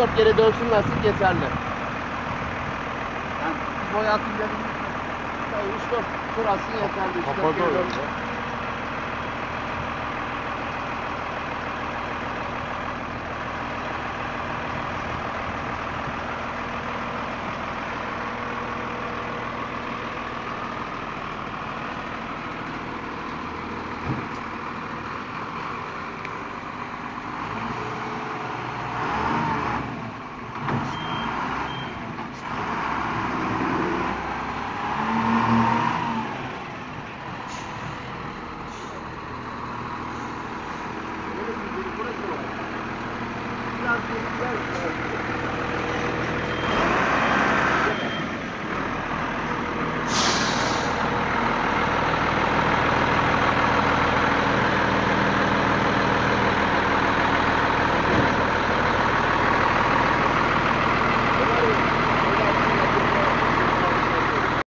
3-4 kere dönsün lastik yeterli. Yani boy atınca 3-4 tur atsın yeterli. 3-4 Kapadı kere öyle. dönsün. Burası var. Biraz geri gel.